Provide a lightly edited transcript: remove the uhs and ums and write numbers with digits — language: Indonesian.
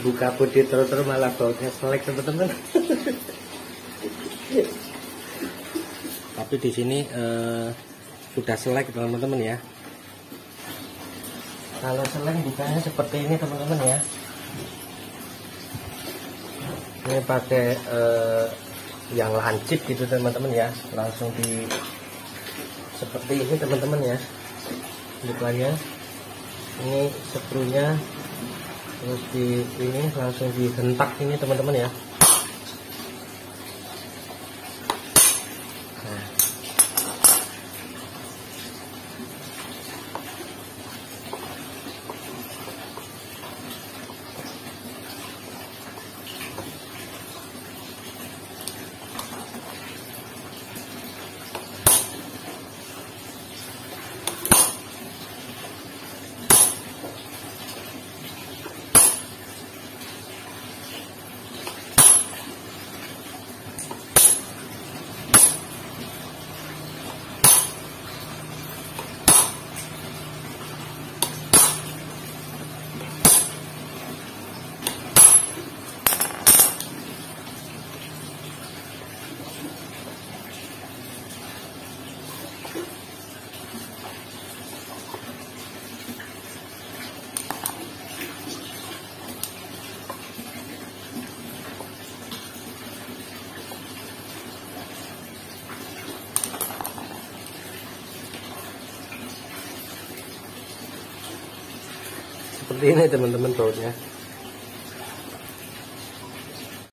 buka putih terus malah bautnya selek teman-teman. Tapi di sini sudah selek teman-teman ya. Kalau selek bukanya seperti ini teman-teman ya. Ini pakai yang lancip gitu teman-teman ya, langsung di seperti ini teman-teman ya bukanya. Ini skrunya terus di ini langsung dihentak ini teman-teman ya. Seperti ini teman-teman bautnya.